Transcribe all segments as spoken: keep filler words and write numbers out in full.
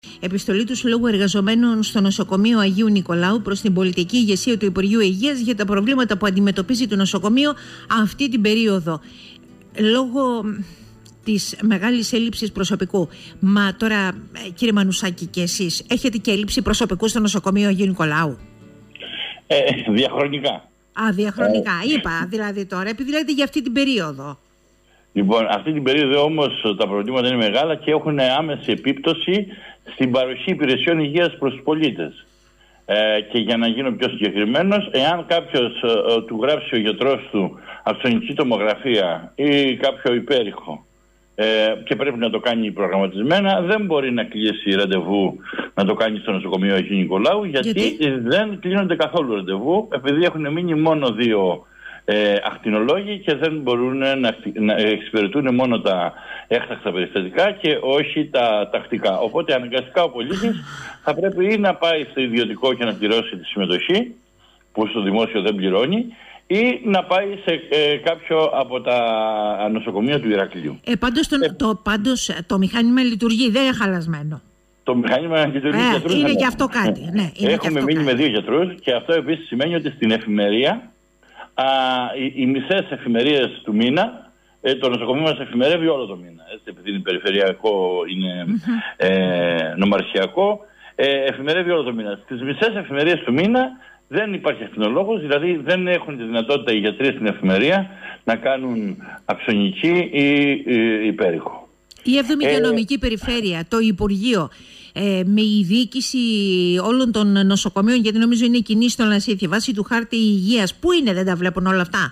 Επιστολή του Συλλόγου Εργαζομένων στο Νοσοκομείο Αγίου Νικολάου προς την πολιτική ηγεσία του Υπουργείου Υγείας για τα προβλήματα που αντιμετωπίζει το νοσοκομείο αυτή την περίοδο. Λόγω της μεγάλης έλλειψης προσωπικού. Μα τώρα, κύριε Μανουσάκη, και εσείς έχετε και έλλειψη προσωπικού στο νοσοκομείο Αγίου Νικολάου? Ε, διαχρονικά. Α, διαχρονικά. Ε, Είπα δηλαδή τώρα, επειδή λέτε για αυτή την περίοδο. Λοιπόν, αυτή την περίοδο όμως τα προβλήματα είναι μεγάλα και έχουν άμεση επίπτωση στην παροχή υπηρεσιών υγείας προς τους πολίτες. Ε, και για να γίνω πιο συγκεκριμένος, εάν κάποιος ε, του γράψει ο γιατρός του αυξονική τομογραφία ή κάποιο υπέρηχο ε, και πρέπει να το κάνει προγραμματισμένα, δεν μπορεί να κλείσει ραντεβού να το κάνει στο νοσοκομείο Αγίου Νικολάου, γιατί, γιατί δεν κλείνονται καθόλου ραντεβού, επειδή έχουν μείνει μόνο δύο ε, ακτινολόγοι και δεν μπορούν να, να εξυπηρετούν μόνο τα έκτακτα περιστατικά και όχι τα τακτικά. Οπότε αναγκαστικά ο πολίτης θα πρέπει ή να πάει στο ιδιωτικό και να πληρώσει τη συμμετοχή, που στο δημόσιο δεν πληρώνει, ή να πάει σε ε, κάποιο από τα νοσοκομεία του Ηρακλείου. Ε, πάντως, το, ε, το, πάντως το μηχάνημα λειτουργεί, δεν είναι χαλασμένο. Το μηχάνημα λειτουργεί. Ε, είναι και αυτό κάτι. Ναι, είναι Έχουμε αυτό μείνει κάτι. με δύο γιατρούς και αυτό επίσης σημαίνει ότι στην εφημερία α, οι, οι μισές εφημερίες του μήνα, ε, το νοσοκομείο μας εφημερεύει όλο το μήνα. Έτσι, επειδή είναι περιφερειακό, είναι mm-hmm. ε, νομαρχιακό, ε, εφημερεύει όλο το μήνα. Στις μισές εφημερίες του μήνα δεν υπάρχει ακτινολόγος, δηλαδή δεν έχουν τη δυνατότητα οι γιατροί στην εφημερία να κάνουν αξονική ή, ή υπέρηχο. Η έβδομη ε, Υγειονομική Περιφέρεια, το Υπουργείο, ε, με η διοίκηση όλων των νοσοκομείων, γιατί νομίζω είναι κοινή στο Λασίθι, βάσει του χάρτη υγείας, πού είναι, δεν τα βλέπουν όλα αυτά?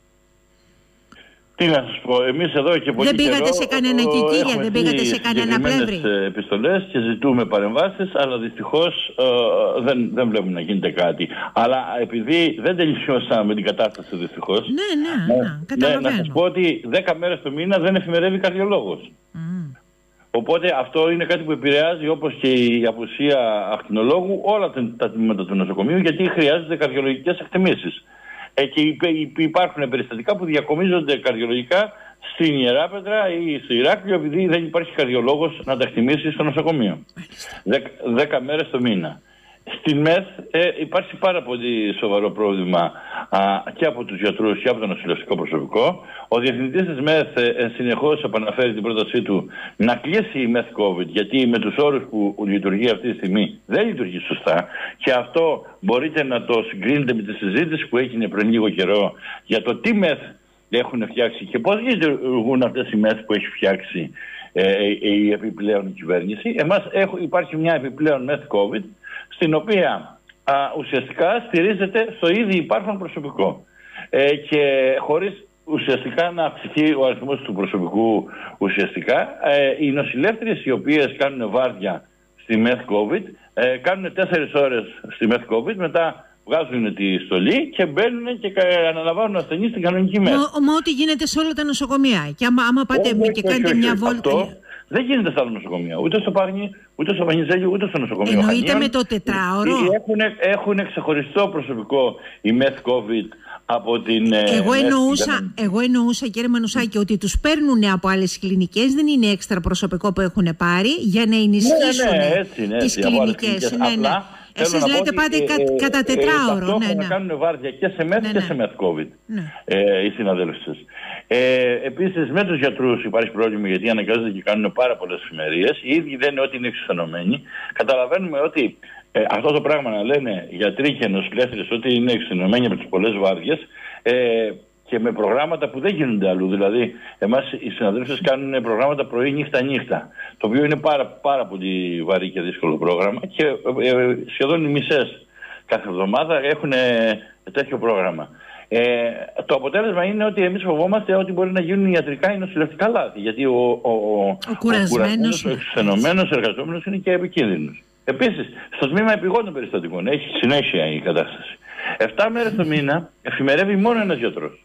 Τι να σας πω, εμείς εδώ και πολύ δεν πήγατε καιρό, σε κανένα κικίλια, δεν πήγατε σε κανένα πλεύρη. Επιστολές και ζητούμε παρεμβάσεις, αλλά δυστυχώς ε, δεν, δεν βλέπουμε να γίνεται κάτι. Αλλά επειδή δεν τελειώσαμε την κατάσταση δυστυχώς, ναι, ναι, ναι, ναι, καταλαβαίνω. Να σας πω ότι δέκα μέρες το μήνα δεν εφημερεύει καρδιολόγος. Mm. Οπότε αυτό είναι κάτι που επηρεάζει, όπως και η απουσία ακτινολόγου, όλα τα τμήματα του νοσοκομείου, γιατί χρειάζονται καρδιολογικές εκτιμήσεις. Ε, και υπάρχουν περιστατικά που διακομίζονται καρδιολογικά στην Ιεράπετρα ή στο Ηράκλειο, επειδή δεν υπάρχει καρδιολόγος να τα εκτιμήσει στο νοσοκομείο. Δέκα, δέκα μέρες το μήνα. Στην ΜΕΘ ε, υπάρχει πάρα πολύ σοβαρό πρόβλημα α, και από τους γιατρούς και από το νοσηλευτικό προσωπικό. Ο διευθυντής της ΜΕΘ ε, συνεχώς επαναφέρει την πρότασή του να κλείσει η ΜΕΘ COVID, γιατί με τους όρους που λειτουργεί αυτή τη στιγμή δεν λειτουργεί σωστά, και αυτό μπορείτε να το συγκρίνετε με τη συζήτηση που έγινε πριν λίγο καιρό για το τι ΜΕΘ έχουν φτιάξει και πώς λειτουργούν αυτές οι ΜΕΘ που έχει φτιάξει ε, η επιπλέον κυβέρνηση. Εμάς έχω, υπάρχει μια επιπλέον ΜΕΘ COVID, στην οποία α, ουσιαστικά στηρίζεται στο ήδη υπάρχον προσωπικό ε, και χωρίς ουσιαστικά να αυξηθεί ο αριθμός του προσωπικού ουσιαστικά. Ε, οι νοσηλεύτριες οι οποίες κάνουν βάρδια στη ΜΕΘ COVID ε, κάνουν τέσσερις ώρες στη ΜΕΘ COVID, μετά βγάζουν τη στολή και μπαίνουν και αναλαμβάνουν ασθενείς στην κανονική ΜΕΘ. Μα, μα ό,τι γίνεται σε όλα τα νοσοκομεία. Και άμα, άμα πάτε όχι, και όχι, κάνετε όχι, μια όχι. βόλτα. Αυτό δεν γίνεται στα άλλα νοσοκομεία. Ούτε στο Παγνί, ούτε στο Πανιζέλιο, ούτε στο νοσοκομείο. Εννοείται με το τετράωρο. Έχουν, έχουν ξεχωριστό προσωπικό η ΜΕΘ COVID από την. Εγώ ε, εννοούσα, εγώ εννοούσα, κύριε Μανουσάκη, ότι τους παίρνουν από άλλες κλινικές, δεν είναι έξτρα προσωπικό που έχουν πάρει για να ενισχύσουν ναι, ναι, έτσι, ναι, τις έτσι, κλινικές. Ναι, ναι. Εσείς λέτε πάτε κα, ε, κατά τετράωρο. Ε, ναι, ναι. να κάνουν βάρδια και σε ΜΕΘ ναι, και ναι. σε ΜΕΘ COVID ναι. ε, οι συναδέλφοι σας. Ε, επίσης με τους γιατρούς υπάρχει πρόβλημα, γιατί αναγκάζονται και κάνουν πάρα πολλές εφημερίες. Οι ίδιοι δεν είναι ότι είναι εξουθενωμένοι. Καταλαβαίνουμε ότι ε, αυτό το πράγμα να λένε γιατροί και νοσηλεύτριες ότι είναι εξουθενωμένοι από τις πολλές βάρδιες ε, και με προγράμματα που δεν γίνονται αλλού. Δηλαδή, εμάς οι συναδέλφοι κάνουν προγράμματα πρωί, νύχτα, νύχτα. Το οποίο είναι πάρα, πάρα πολύ βαρύ και δύσκολο πρόγραμμα και ε, σχεδόν οι μισές κάθε εβδομάδα έχουν ε, τέτοιο πρόγραμμα. Ε, το αποτέλεσμα είναι ότι εμείς φοβόμαστε ότι μπορεί να γίνουν ιατρικά ή νοσηλευτικά λάθη. Γιατί ο, ο, ο, ο κουρασμένος, ο εξουθενωμένος εργαζόμενος είναι και επικίνδυνος. Επίσης, στο τμήμα επιγόντων περιστατικών έχει συνέχεια η κατάσταση. Εφτά μέρες το μήνα εφημερεύει μόνο ένας γιατρός.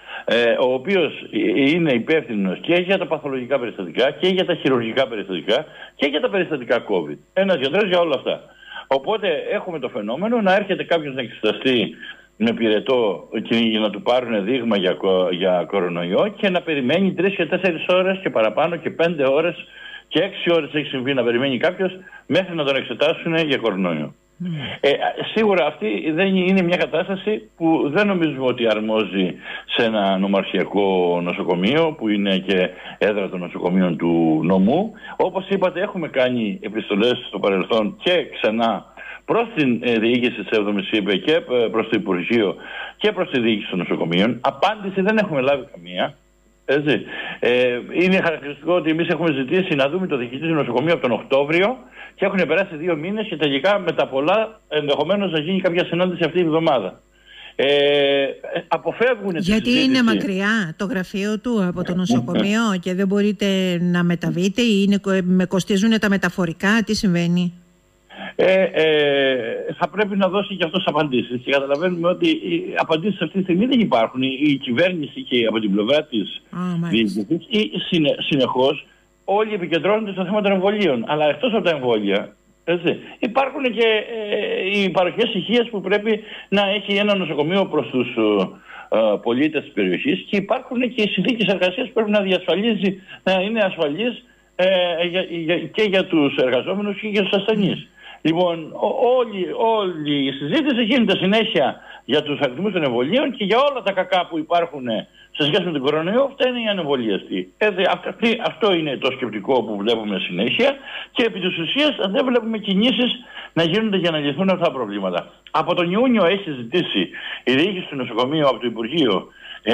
Ε, ο οποίος είναι υπεύθυνος και για τα παθολογικά περιστατικά και για τα χειρουργικά περιστατικά και για τα περιστατικά COVID. Ένας γιατρός για όλα αυτά. Οπότε έχουμε το φαινόμενο να έρχεται κάποιος να εξεταστεί με πυρετό και για να του πάρουν δείγμα για, για κορονοϊό και να περιμένει τρεις και τέσσερις ώρες και παραπάνω και πέντε ώρες Και έξι ώρες έχει συμβεί να περιμένει κάποιος μέχρι να τον εξετάσουν για κορονοϊό. Mm. Ε, σίγουρα αυτή δεν είναι μια κατάσταση που δεν νομίζουμε ότι αρμόζει σε ένα νομαρχιακό νοσοκομείο που είναι και έδρα των νοσοκομείων του νομού. Όπως είπατε, έχουμε κάνει επιστολές στο παρελθόν και ξανά προς την ε, διοίκηση της έβδομης ΥΠΕ και ε, προς το Υπουργείο και προς τη διοίκηση των νοσοκομείων. Απάντηση δεν έχουμε λάβει καμία. Έτσι. Ε, είναι χαρακτηριστικό ότι εμείς έχουμε ζητήσει να δούμε το διοικητή του νοσοκομείου από τον Οκτώβριο και έχουν περάσει δύο μήνες και τελικά με τα πολλά ενδεχομένως να γίνει κάποια συνάντηση αυτή τη βδομάδα. Ε, αποφεύγουν Γιατί είναι μακριά το γραφείο του από το νοσοκομείο και δεν μπορείτε να μεταβείτε ή είναι, με κοστίζουν τα μεταφορικά, τι συμβαίνει? Ε, ε, θα πρέπει να δώσει και αυτός απαντήσεις και καταλαβαίνουμε ότι οι απαντήσεις αυτή τη στιγμή δεν υπάρχουν. Η, η κυβέρνηση και από την πλευρά της oh, διοίκησης συνε, συνεχώς όλοι επικεντρώνονται στο θέμα των εμβολίων, αλλά εκτός από τα εμβόλια έτσι, υπάρχουν και ε, οι παροχές υγείας που πρέπει να έχει ένα νοσοκομείο προς τους ε, πολίτες της περιοχής και υπάρχουν και οι συνθήκες εργασίας που πρέπει να διασφαλίζει να είναι ασφαλείς ε, για, για, και για τους εργαζόμενους και για τους ασθενείς. Λοιπόν, όλη, όλη η συζήτηση γίνεται συνέχεια για τους αριθμούς των εμβολίων και για όλα τα κακά που υπάρχουν σε σχέση με τον κορονοϊό, φταίνει οι ανεμβολίαστοι. Αυτό είναι το σκεπτικό που βλέπουμε συνέχεια και επί της ουσίας δεν βλέπουμε κινήσεις να γίνονται για να λυθούν αυτά τα προβλήματα. Από τον Ιούνιο έχει ζητήσει η διοίκηση του νοσοκομείου από το Υπουργείο ε,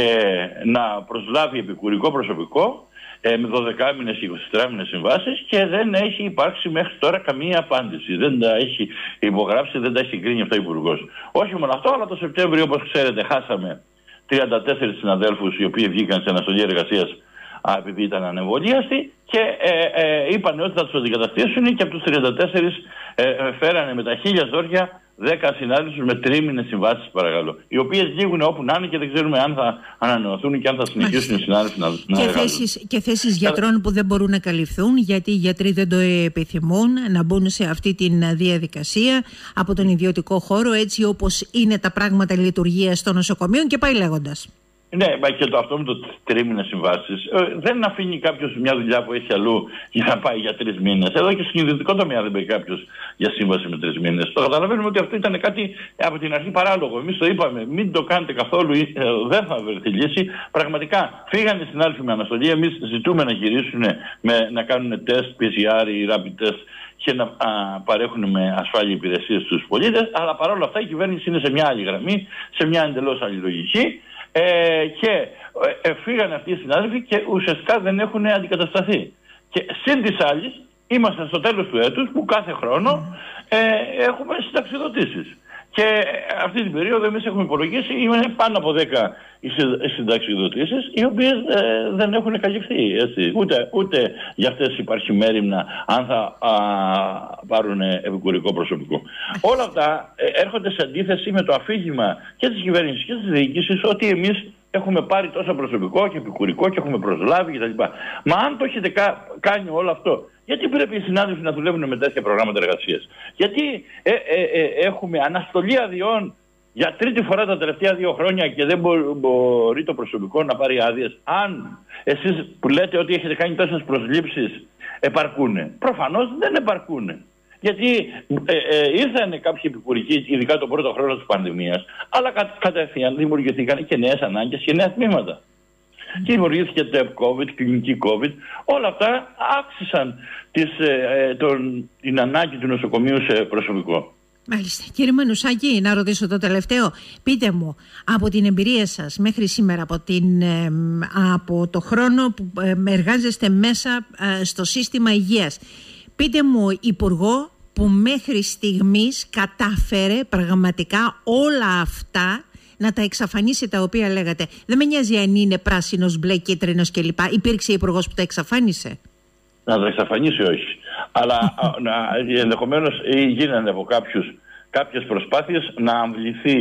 να προσλάβει επικουρικό προσωπικό με δωδεκάμηνες και εικοσιτετράμηνες συμβάσεις και δεν έχει υπάρξει μέχρι τώρα καμία απάντηση. Δεν τα έχει υπογράψει, δεν τα έχει κρίνει αυτό ο Υπουργός. Όχι μόνο αυτό, αλλά το Σεπτέμβριο, όπως ξέρετε, χάσαμε τριάντα τέσσερις συναδέλφους οι οποίοι βγήκαν σε αναστολή εργασίας επειδή ήταν ανεμβολίαστοι και ε, ε, είπαν ότι θα τους αντικαταστήσουν και από τους τριάντα τέσσερις ε, ε, φέρανε με τα χίλια δόρια δέκα συνάδελφους με τρίμηνες συμβάσεις, παρακαλώ. Οι οποίες λήγουν όπου να είναι και δεν ξέρουμε αν θα ανανεωθούν και αν θα συνεχίσουν οι συνάδελφοι να, να και θέσεις, και θέσεις γιατρών που δεν μπορούν να καλυφθούν γιατί οι γιατροί δεν το επιθυμούν να μπουν σε αυτή τη διαδικασία από τον ιδιωτικό χώρο, έτσι όπως είναι τα πράγματα λειτουργίας των νοσοκομείων και πάει λέγοντας. Ναι, και το αυτό με το τρίμηνες συμβάσεις ε, δεν αφήνει κάποιος μια δουλειά που έχει αλλού για να πάει για τρεις μήνες. Εδώ και στην ιδιωτικό τομέα δεν πάει κάποιος για σύμβαση με τρεις μήνες. Το καταλαβαίνουμε ότι αυτό ήταν κάτι από την αρχή παράλογο. Εμείς το είπαμε, μην το κάνετε καθόλου, ε, δεν θα βρεθεί λύση. Πραγματικά φύγανε οι συνάδελφοι με αναστολή. Εμείς ζητούμε να γυρίσουν με, να κάνουν τεστ πι σι αρ ή rapid test και να α, παρέχουν με ασφάλεια υπηρεσίες στους πολίτες. Αλλά παρόλα αυτά η κυβέρνηση είναι σε μια άλλη γραμμή, σε μια εντελώς άλλη λογική. Ε, και ε, φύγανε αυτοί οι συνάδελφοι και ουσιαστικά δεν έχουν αντικατασταθεί. Και συν της άλλης είμαστε στο τέλος του έτους που κάθε χρόνο ε, έχουμε συνταξιδοτήσεις. Και αυτή την περίοδο εμείς έχουμε υπολογίσει είναι πάνω από δέκα οι συνταξιδοτήσεις οι οποίες ε, δεν έχουν καλυφθεί. Έτσι. Ούτε, ούτε για αυτές υπάρχει μέριμνα αν θα α, πάρουν επικουρικό προσωπικό. Όλα αυτά ε, έρχονται σε αντίθεση με το αφήγημα και της κυβέρνησης και της διοίκησης ότι εμείς έχουμε πάρει τόσο προσωπικό και επικουρικό και έχουμε προσλάβει κτλ. Μα αν το έχετε κα, κάνει όλο αυτό, γιατί πρέπει οι συνάδελφοι να δουλεύουν με τέτοια προγράμματα εργασίας? Γιατί ε, ε, ε, έχουμε αναστολή αδειών για τρίτη φορά τα τελευταία δύο χρόνια και δεν μπο, μπορεί το προσωπικό να πάρει άδειες? Αν εσείς που λέτε ότι έχετε κάνει τόσες προσλήψεις επαρκούνε? Προφανώς δεν επαρκούνε. Γιατί ε, ε, ήρθαν κάποιοι επικουρικοί, ειδικά τον πρώτο χρόνο της πανδημίας, αλλά κα, κατευθείαν δημιουργηθήκαν και νέες ανάγκες και νέα τμήματα. Και δημιουργήθηκε το COVID, κλινική COVID. Όλα αυτά άξισαν τις, ε, τον, την ανάγκη του νοσοκομείου σε προσωπικό. Μάλιστα. Κύριε Μανουσάκη, να ρωτήσω το τελευταίο. Πείτε μου, από την εμπειρία σας μέχρι σήμερα, από, την, ε, από το χρόνο που ε, εργάζεστε μέσα ε, στο σύστημα υγείας, πείτε μου υπουργό που μέχρι στιγμής κατάφερε πραγματικά όλα αυτά να τα εξαφανίσει τα οποία λέγατε. Δεν με νοιάζει αν είναι πράσινος, μπλε, κίτρινος κλπ. Υπήρξε υπουργός που τα εξαφάνισε? Να τα εξαφανίσει όχι. Αλλά ενδεχομένως γίνανε από κάποιους κάποιες προσπάθειες να αμβληθεί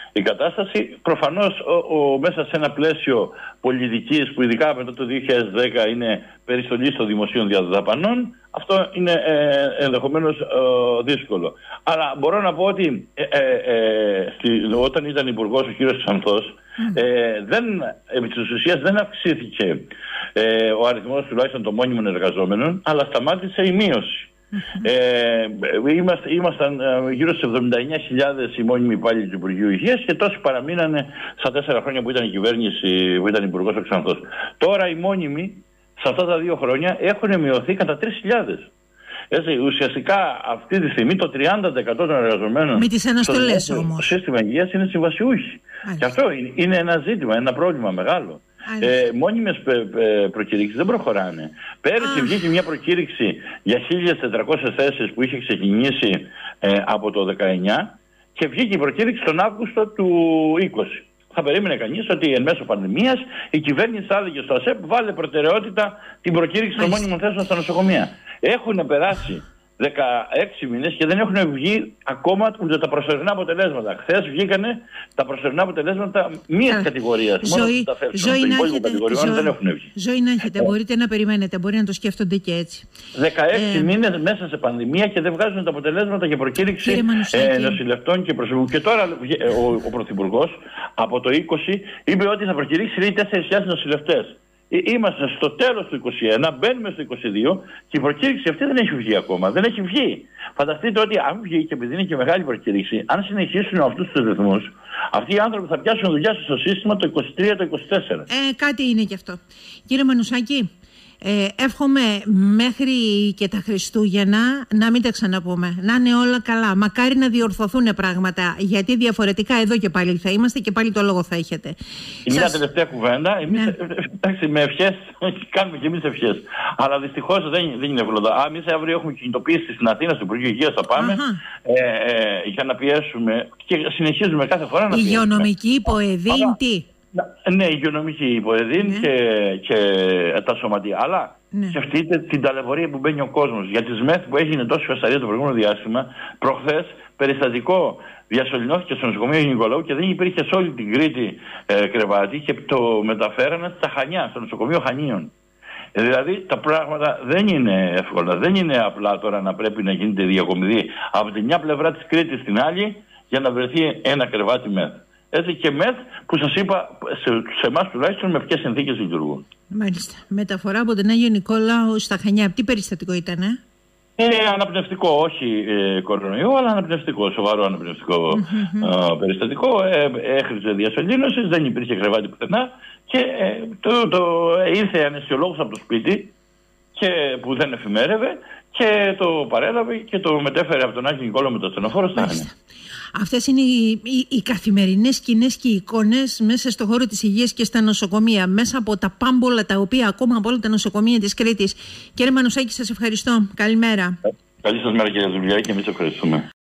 η κατάσταση. Προφανώς ο, ο, μέσα σε ένα πλαίσιο πολιτικής που ειδικά μετά το δύο χιλιάδες δέκα είναι περιστολή των δημοσίων δαπανών, αυτό είναι ε, ενδεχομένως ε, δύσκολο. Αλλά μπορώ να πω ότι ε, ε, ε, στη, όταν ήταν υπουργός ο κύριος Ξανθός, ε, δεν, επί της ουσίας δεν αυξήθηκε ε, ο αριθμός τουλάχιστον των μόνιμων εργαζόμενων, αλλά σταμάτησε η μείωση. Ε, είμαστε, ήμασταν ε, γύρω στις εβδομήντα εννέα χιλιάδες οι μόνιμοι υπάλληλοι του Υπουργείου Υγείας και τόσοι παραμείνανε στα τέσσερα χρόνια που ήταν η κυβέρνηση, που ήταν υπουργός ο Ξανθός. Τώρα οι μόνιμοι σε αυτά τα δύο χρόνια έχουν μειωθεί κατά τρεις χιλιάδες. Έτσι, ουσιαστικά αυτή τη στιγμή το τριάντα τοις εκατό των εργαζομένων με τις αναστολές όμως στο σύστημα υγείας είναι συμβασιούχοι. Και αυτό είναι ένα ζήτημα, ένα πρόβλημα μεγάλο. Ε, μόνιμες προκήρυξεις δεν προχωράνε. Πέρυσι βγήκε μια προκήρυξη για χίλιες τετρακόσιες θέσεις που είχε ξεκινήσει ε, από το δεκαεννιά και βγήκε η προκήρυξη τον Αύγουστο του είκοσι. Θα περίμενε κανείς ότι εν μέσω πανδημίας η κυβέρνηση θα έλεγε στο ΑΣΕΠ βάλε προτεραιότητα την προκήρυξη των μόνιμων θέσεων στα νοσοκομεία. Έχουν περάσει δεκαέξι μήνες και δεν έχουν βγει ακόμα ούτε τα προσωρινά αποτελέσματα. Χθες βγήκανε τα προσωρινά αποτελέσματα μίας κατηγορίας. Ζωή, τα ζωή, να έχετε, κατηγοριών δεν έχουν βγει. Ζωή να έχετε, μπορείτε να περιμένετε, μπορεί να το σκέφτονται και έτσι. δεκαέξι ε, μήνες μέσα σε πανδημία και δεν βγάζουν τα αποτελέσματα για προκήρυξη ε, νοσηλευτών και προσωπικού. Και τώρα ο, ο Πρωθυπουργός από το είκοσι είπε ότι θα προκηρύξει τέσσερις χιλιάδες νοσηλευτές. Είμαστε στο τέλος του είκοσι ένα, μπαίνουμε στο είκοσι δύο και η προκήρυξη αυτή δεν έχει βγει ακόμα. Δεν έχει βγει. Φανταστείτε ότι αν βγει και επειδή είναι και μεγάλη προκήρυξη, αν συνεχίσουν με αυτούς τους ρυθμούς, αυτοί οι άνθρωποι θα πιάσουν δουλειά στο σύστημα το είκοσι τρία, το είκοσι τέσσερα. Ε, κάτι είναι και αυτό. Κύριε Μανουσάκη, ε, εύχομαι μέχρι και τα Χριστούγεννα να μην τα ξαναπούμε. Να είναι όλα καλά. Μακάρι να διορθωθούν πράγματα. Γιατί διαφορετικά εδώ και πάλι θα είμαστε και πάλι το λόγο θα έχετε. Η μια Σας... τελευταία κουβέντα. Εμείς ναι. εντάξει, με ευχές κάνουμε και εμείς ευχές. Αλλά δυστυχώς δεν, δεν είναι εύκολο. Α, εμείς αύριο έχουμε κινητοποίηση στην Αθήνα, στο Υπουργείο Υγείας θα πάμε ε, ε, για να πιέσουμε και συνεχίζουμε κάθε φορά να πιέσουμε. Υγειονομική υποεδίν, τι. Ναι, η υγειονομική υποεδίν ναι. και, και τα σωματεία. Αλλά ναι. σκεφτείτε την ταλαιπωρία που μπαίνει ο κόσμος. Για τις ΜΕΘ που έγινε τόσο φασαρία το προηγούμενο διάστημα, προχθές περιστατικό διασωληνώθηκε στο νοσοκομείο Νικολαού και δεν υπήρχε σε όλη την Κρήτη ε, κρεβάτι και το μεταφέρανε στα Χανιά, στο νοσοκομείο Χανίων. Ε, δηλαδή τα πράγματα δεν είναι εύκολα. Δεν είναι απλά τώρα να πρέπει να γίνεται διακομιδή από τη μια πλευρά της Κρήτης στην άλλη για να βρεθεί ένα κρεβάτι ΜΕΘ. Έτσι και ΜΕΘ που σας είπα σε, σε εμάς τουλάχιστον με ποιες συνθήκες λειτουργούν. Μάλιστα. Μεταφορά από τον Άγιο Νικόλαο στα Χανιά. Τι περιστατικό ήταν, ε? Ε, αναπνευστικό, όχι ε, κορονοϊό, αλλά αναπνευστικό, σοβαρό αναπνευστικό mm-hmm. ε, περιστατικό. Ε, έχριζε διασωλήνωση, δεν υπήρχε κρεβάτι πουθενά και ε, το, το, ε, ήρθε αναισθιολόγος από το σπίτι και, που δεν εφημέρευε και το παρέλαβε και το μετέφερε από τον Άγιο Νικόλαο με το ασθενοφόρο στα Χανιά. Αυτές είναι οι, οι, οι καθημερινές σκηνές και οι εικόνες μέσα στο χώρο της υγείας και στα νοσοκομεία, μέσα από τα πάμπολα τα οποία ακόμα από όλα τα νοσοκομεία της Κρήτης. Κύριε Μανουσάκη, σας ευχαριστώ. Καλημέρα. Καλή σας μέρα κύριε Δουλειά και εμείς ευχαριστούμε.